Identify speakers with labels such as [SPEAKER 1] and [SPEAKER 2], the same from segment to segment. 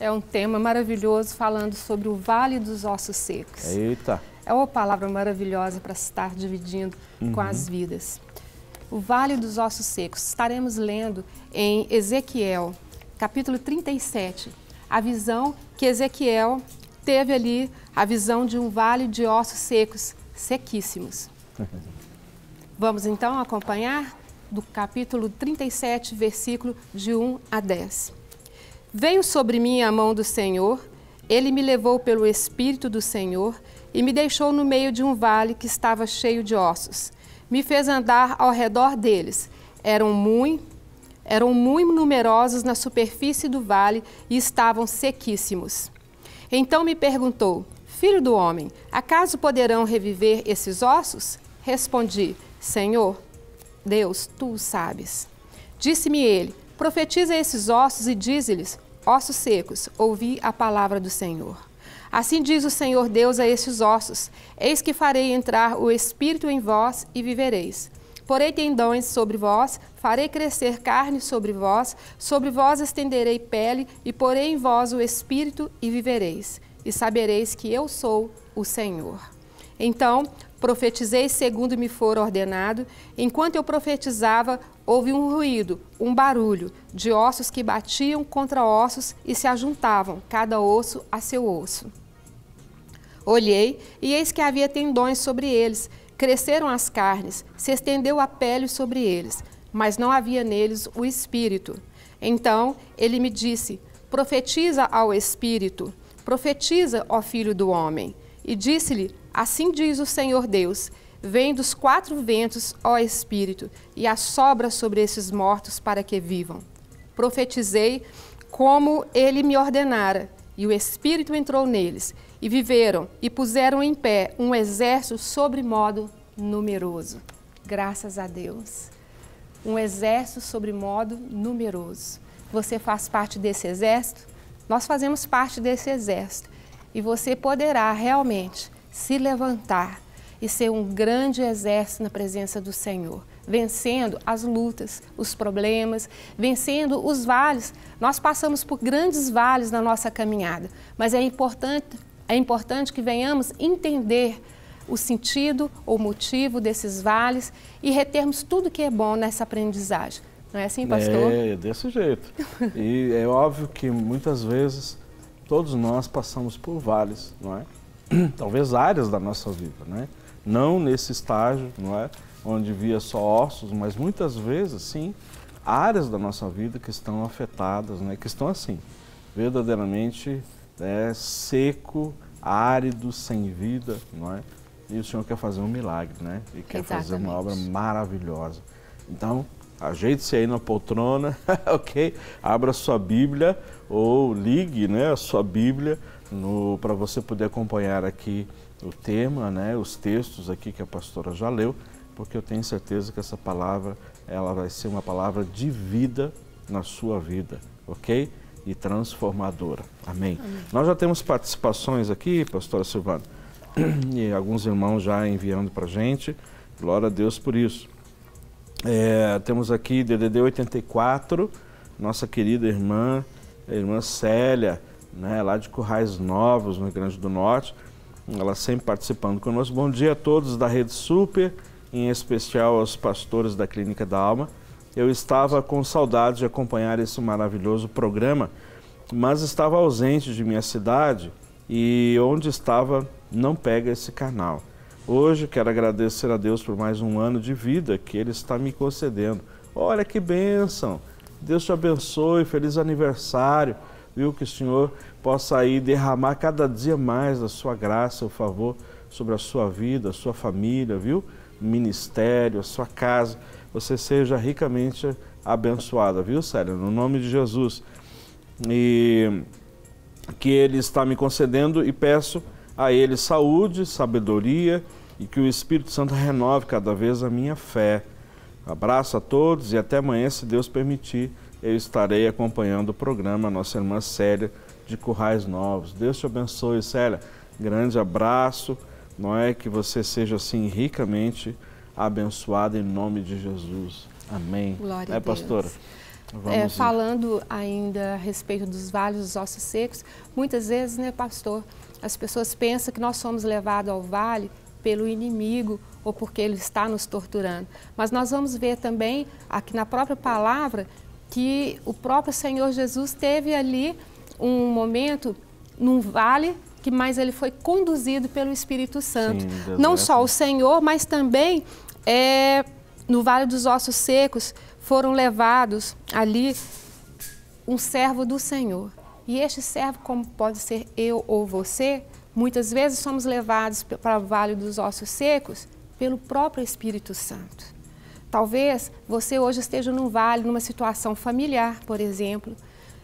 [SPEAKER 1] É um tema maravilhoso falando sobre o Vale dos Ossos Secos.
[SPEAKER 2] Eita!
[SPEAKER 1] É uma palavra maravilhosa para estar dividindo com as vidas. O Vale dos Ossos Secos. Estaremos lendo em Ezequiel, capítulo 37, a visão que Ezequiel teve ali, a visão de um vale de ossos secos, sequíssimos. Vamos então acompanhar do capítulo 37, versículo de 1 a 10. Veio sobre mim a mão do Senhor, ele me levou pelo Espírito do Senhor e me deixou no meio de um vale que estava cheio de ossos. Me fez andar ao redor deles. Eram muito numerosos na superfície do vale e estavam sequíssimos. Então me perguntou: Filho do homem, acaso poderão reviver esses ossos? Respondi: Senhor, Deus, tu o sabes. Disse-me ele: profetiza esses ossos e dize-lhes: ossos secos, ouvi a palavra do Senhor. Assim diz o Senhor Deus a esses ossos: eis que farei entrar o Espírito em vós e vivereis. Porei tendões sobre vós, farei crescer carne sobre vós estenderei pele e porei em vós o Espírito e vivereis. E sabereis que eu sou o Senhor. Então profetizei segundo me for ordenado. Enquanto eu profetizava, houve um ruído, um barulho, de ossos que batiam contra ossos e se ajuntavam, cada osso a seu osso. Olhei, e eis que havia tendões sobre eles, cresceram as carnes, se estendeu a pele sobre eles, mas não havia neles o Espírito. Então ele me disse: profetiza ao Espírito, profetiza, ó Filho do homem. E disse-lhe: assim diz o Senhor Deus: vem dos quatro ventos, ó Espírito, e assopra sobre esses mortos para que vivam. Profetizei como ele me ordenara, e o Espírito entrou neles, e viveram, e puseram em pé um exército sobremodo numeroso. Graças a Deus. Um exército sobremodo numeroso. Você faz parte desse exército? Nós fazemos parte desse exército. E você poderá realmente se levantar e ser um grande exército na presença do Senhor, vencendo as lutas, os problemas, vencendo os vales. Nós passamos por grandes vales na nossa caminhada, mas é importante que venhamos entender o sentido ou motivo desses vales e retermos tudo que é bom nessa aprendizagem. Não é assim, pastor?
[SPEAKER 2] É desse jeito. E é óbvio que muitas vezes todos nós passamos por vales, não é? Talvez áreas da nossa vida, não é? Não nesse estágio, não é? Onde via só ossos, mas muitas vezes, sim, áreas da nossa vida que estão afetadas, né? Que estão assim, verdadeiramente seco, árido, sem vida, não é? E o Senhor quer fazer um milagre, né? E quer fazer uma obra maravilhosa. Então, ajeite-se aí na poltrona, ok? Abra sua Bíblia ou ligue, né, a sua Bíblia para você poder acompanhar aqui o tema, né, os textos aqui que a pastora já leu, porque eu tenho certeza que essa palavra ela vai ser uma palavra de vida na sua vida, ok? E transformadora. Amém. Nós já temos participações aqui, pastora Silvana, e alguns irmãos já enviando para a gente. Glória a Deus por isso. Temos aqui DDD 84, nossa querida irmã, a irmã Célia, né, lá de Currais Novos, no Rio Grande do Norte. Ela sempre participando conosco. Bom dia a todos da Rede Super, em especial aos pastores da Clínica da Alma. Eu estava com saudade de acompanhar esse maravilhoso programa, mas estava ausente de minha cidade e onde estava não pega esse canal. Hoje quero agradecer a Deus por mais um ano de vida que Ele está me concedendo. Olha que bênção! Deus te abençoe, feliz aniversário, viu? Que o Senhor possa aí derramar cada dia mais da sua graça, o favor sobre a sua vida, a sua família, viu? Ministério, a sua casa, você seja ricamente abençoada, viu, Célia? No nome de Jesus. E que Ele está me concedendo e peço a Ele saúde, sabedoria e que o Espírito Santo renove cada vez a minha fé. Abraço a todos e até amanhã, se Deus permitir, eu estarei acompanhando o programa, nossa irmã Célia de Currais Novos. Deus te abençoe, Célia. Grande abraço, não é? Que você seja assim ricamente abençoada em nome de Jesus. Amém.
[SPEAKER 1] Glória a Deus.
[SPEAKER 2] Pastora?
[SPEAKER 1] Falando ainda a respeito dos vales dos ossos secos, muitas vezes, né, pastor, as pessoas pensam que nós somos levados ao vale pelo inimigo ou porque ele está nos torturando. Mas nós vamos ver também, aqui na própria palavra, que o próprio Senhor Jesus teve ali um momento num vale, mas ele foi conduzido pelo Espírito Santo. Sim, não só o Senhor, mas também no Vale dos Ossos Secos foram levados ali um servo do Senhor. E este servo, como pode ser eu ou você, muitas vezes somos levados para o Vale dos Ossos Secos pelo próprio Espírito Santo. Talvez você hoje esteja num vale, numa situação familiar, por exemplo,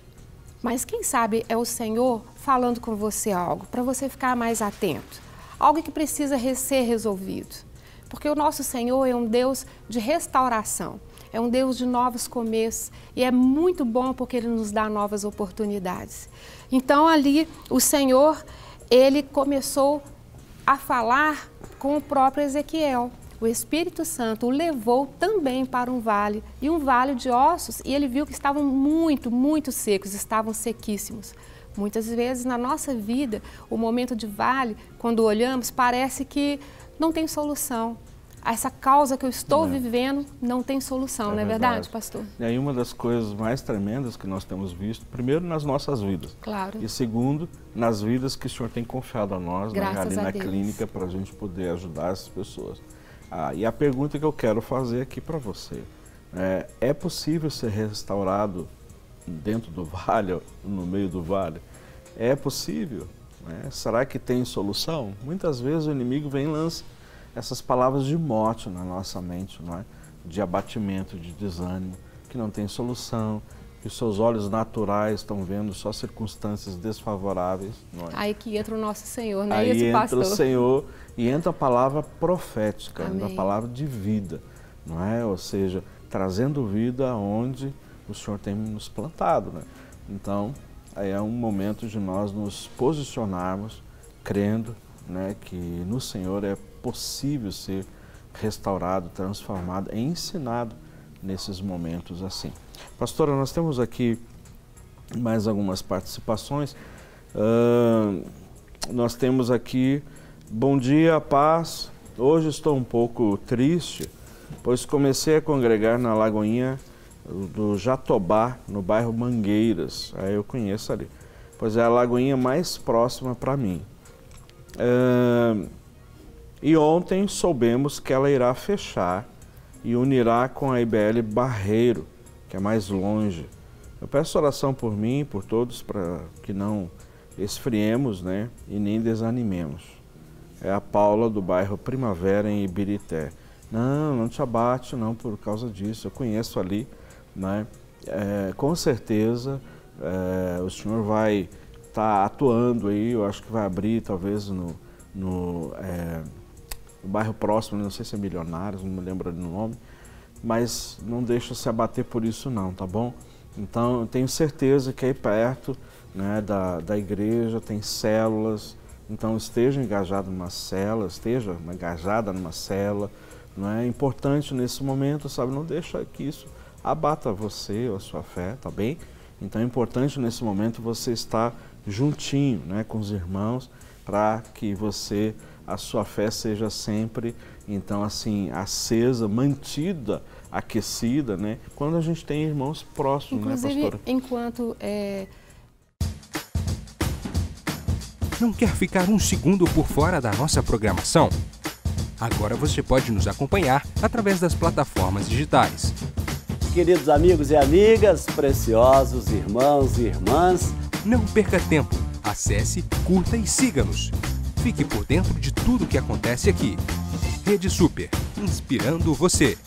[SPEAKER 1] mas quem sabe é o Senhor falando com você algo, para você ficar mais atento. Algo que precisa ser resolvido. Porque o nosso Senhor é um Deus de restauração, é um Deus de novos começos e é muito bom porque Ele nos dá novas oportunidades. Então ali o Senhor, Ele começou a falar com o próprio Ezequiel. O Espírito Santo o levou também para um vale, e um vale de ossos, e ele viu que estavam muito secos, estavam sequíssimos. Muitas vezes na nossa vida, o momento de vale, quando olhamos, parece que não tem solução. Essa causa que eu estou vivendo não tem solução, não é verdade, pastor?
[SPEAKER 2] E aí uma das coisas mais tremendas que nós temos visto, primeiro nas nossas vidas.
[SPEAKER 1] Claro.
[SPEAKER 2] E segundo, nas vidas que o Senhor tem confiado a nós, ali na
[SPEAKER 1] Deus.
[SPEAKER 2] clínica, para a gente poder ajudar essas pessoas. E a pergunta que eu quero fazer aqui para você, é possível ser restaurado dentro do vale, no meio do vale? É possível? Será que tem solução? Muitas vezes o inimigo vem e lança essas palavras de morte na nossa mente, não é? De abatimento, de desânimo, que não tem solução, que os seus olhos naturais estão vendo só circunstâncias desfavoráveis. Não é?
[SPEAKER 1] Aí que entra o nosso Senhor, não é
[SPEAKER 2] Aí
[SPEAKER 1] isso, pastor?
[SPEAKER 2] Entra o Senhor e entra a palavra profética,
[SPEAKER 1] Amém.
[SPEAKER 2] A palavra de vida, não é? Ou seja, trazendo vida onde o Senhor tem nos plantado, né? Então, aí é um momento de nós nos posicionarmos, crendo, né, que no Senhor é possível ser restaurado, transformado e ensinado nesses momentos assim. Pastora, nós temos aqui mais algumas participações. Nós temos aqui, bom dia, paz. Hoje estou um pouco triste, pois comecei a congregar na Lagoinha do Jatobá, no bairro Mangueiras. Aí eu conheço ali, pois é a lagoinha mais próxima para mim. E ontem soubemos que ela irá fechar e unirá com a IBL Barreiro, que é mais longe. Eu peço oração por mim e por todos para que não esfriemos, né, e nem desanimemos. É a Paula do bairro Primavera, em Ibirité. Não te abate não por causa disso, eu conheço ali, né? Com certeza o senhor vai estar atuando aí, eu acho que vai abrir talvez no bairro próximo, não sei se é Milionários, não me lembro do nome, mas não deixa se abater por isso não, tá bom? Então, eu tenho certeza que aí perto, né, da igreja tem células, então esteja engajado numa célula, não é importante nesse momento, sabe? Não deixa que isso abata você ou a sua fé, tá bem? Então é importante nesse momento você estar juntinho, né, com os irmãos, para que a sua fé seja sempre, então assim, acesa, mantida, aquecida, né? Quando a gente tem irmãos próximos,
[SPEAKER 1] inclusive,
[SPEAKER 2] né, pastora?
[SPEAKER 1] Enquanto
[SPEAKER 3] Não quer ficar um segundo por fora da nossa programação? Agora você pode nos acompanhar através das plataformas digitais.
[SPEAKER 4] Queridos amigos e amigas, preciosos irmãos e irmãs,
[SPEAKER 3] não perca tempo. Acesse, curta e siga-nos. Fique por dentro de tudo o que acontece aqui. Rede Super, inspirando você.